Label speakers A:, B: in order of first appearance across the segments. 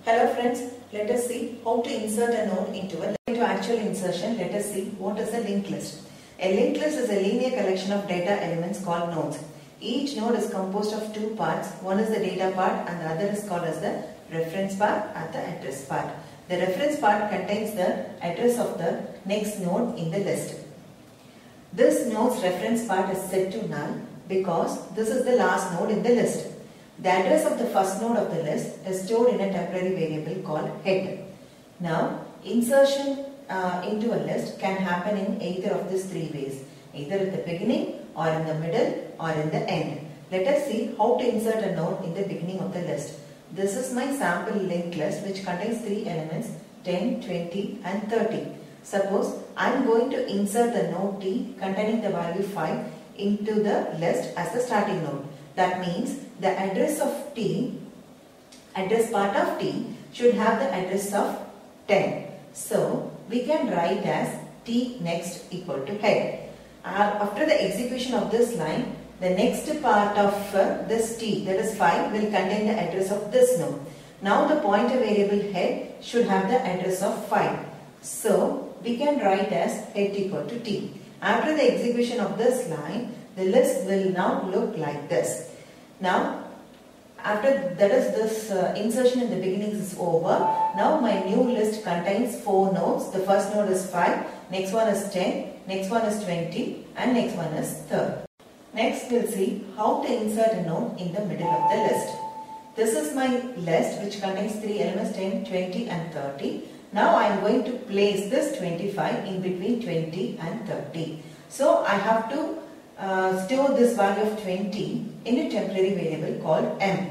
A: Hello friends, let us see how to insert a node into actual insertion. Let us see what is a linked list. A linked list is a linear collection of data elements called nodes. Each node is composed of two parts. One is the data part and the other is called as the reference part and the address part. The reference part contains the address of the next node in the list. This node's reference part is set to null because this is the last node in the list. The address of the first node of the list is stored in a temporary variable called head. Now, insertion into a list can happen in either of these three ways, either at the beginning or in the middle or in the end. Let us see how to insert a node in the beginning of the list. This is my sample linked list which contains three elements 10, 20 and 30. Suppose I am going to insert the node t containing the value 5 into the list as the starting node. That means the address of t, address part of t should have the address of 10. So we can write as t next equal to head. After the execution of this line, the next part of this t, that is 5, will contain the address of this node. Now the pointer variable head should have the address of 5. So we can write as head equal to t. After the execution of this line, the list will now look like this. Now, after this insertion in the beginning is over, now my new list contains 4 nodes. The first node is 5, next one is 10, next one is 20 and next one is 30. Next we'll see how to insert a node in the middle of the list. This is my list which contains 3 elements 10, 20 and 30. Now I am going to place this 25 in between 20 and 30. So I have to store this value of 20 in a temporary variable called m.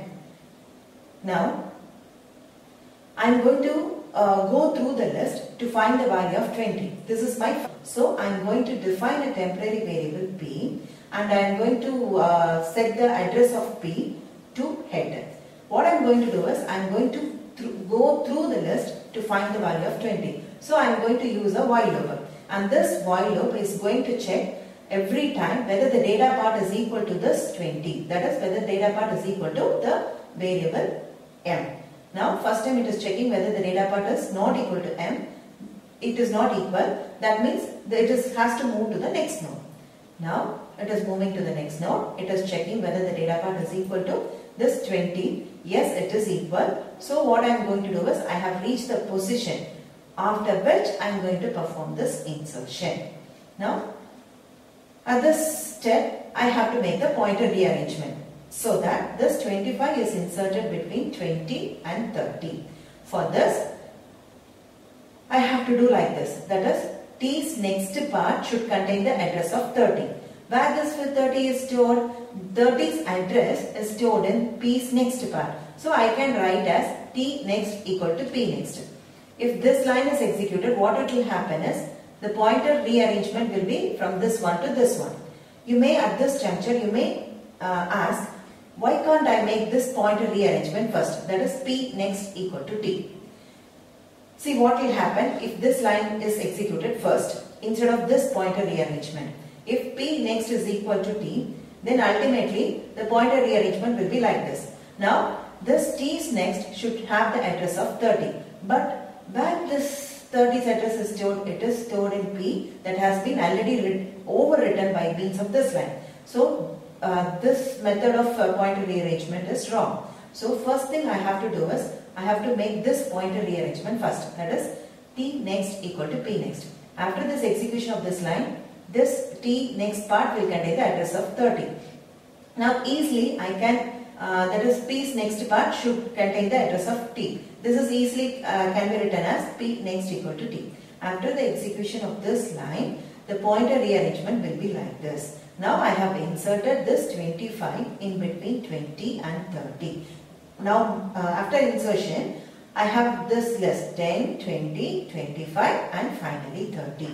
A: Now I am going to go through the list to find the value of 20. This is my so I am going to define a temporary variable p and I am going to set the address of p to head. What I am going to do is I am going to go through the list to find the value of 20. So I am going to use a while loop, and this while loop is going to check every time whether the data part is equal to this 20. That is, whether the data part is equal to the variable m. Now first time it is checking whether the data part is not equal to m. It is not equal. That means that it has to move to the next node. Now it is moving to the next node. It is checking whether the data part is equal to this 20. Yes, it is equal. So what I am going to do is I have reached the position after which I am going to perform this insertion. Now at this step I have to make the pointer rearrangement so that this 25 is inserted between 20 and 30. For this I have to do like this, that is t's next part should contain the address of 30. Where this 30 is stored? 30's address is stored in p's next part. So I can write as t next equal to p next. If this line is executed, what it will happen is the pointer rearrangement will be from this one to this one. You may at this juncture, you may ask, why can't I make this pointer rearrangement first? That is p next equal to t. See what will happen if this line is executed first instead of this pointer rearrangement. If p next is equal to t, then ultimately the pointer rearrangement will be like this. Now this t's next should have the address of 30. But where this 30's address is stored, it is stored in p that has been already overwritten by means of this line. So this method of pointer rearrangement is wrong. So first thing I have to do is I have to make this pointer rearrangement first. That is t next equal to p next. After this execution of this line, this t next part will contain the address of 30. Now easily I can, that is p's next part should contain the address of t. This is easily can be written as p next equal to t. After the execution of this line, the pointer rearrangement will be like this. Now I have inserted this 25 in between 20 and 30. Now after insertion, I have this list 10, 20, 25 and finally 30.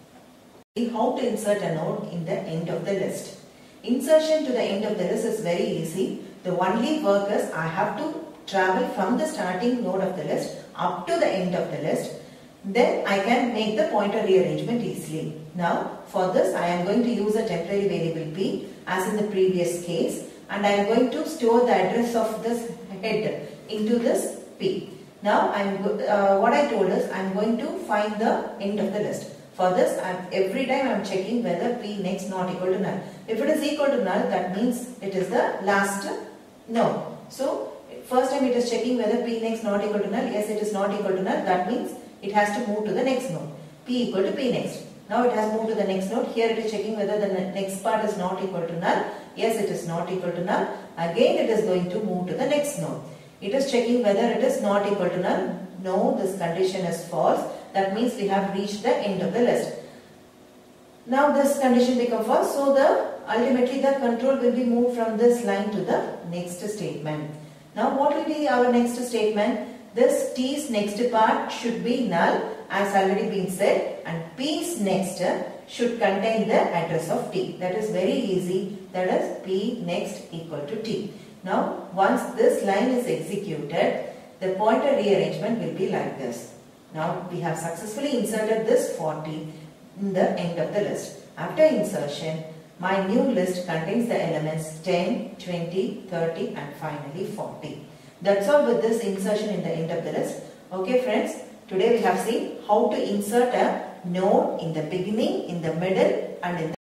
A: How to insert a node in the end of the list. Insertion to the end of the list is very easy. The only work is I have to travel from the starting node of the list up to the end of the list. Then I can make the pointer rearrangement easily. Now for this I am going to use a temporary variable p as in the previous case, and I am going to store the address of this head into this p. Now what I told is I am going to find the end of the list. For this, every time I am checking whether P next not equal to null. If it is equal to null, that means it is the last node. So first time it is checking whether P next not equal to null. Yes, it is not equal to null. That means it has to move to the next node. P equal to P next. Now it has moved to the next node. Here it is checking whether the next part is not equal to null. Yes, it is not equal to null. Again it is going to move to the next node. It is checking whether it is not equal to null. No, this condition is false. That means we have reached the end of the list. Now this condition becomes false. So ultimately the control will be moved from this line to the next statement. Now what will be our next statement? This T's next part should be null as already been said, and P's next should contain the address of T. That is very easy. That is P next equal to T. Now once this line is executed, the pointer rearrangement will be like this. Now we have successfully inserted this 40 in the end of the list. After insertion, my new list contains the elements 10, 20, 30 and finally 40. That's all with this insertion in the end of the list. Okay friends, today we have seen how to insert a node in the beginning, in the middle and in the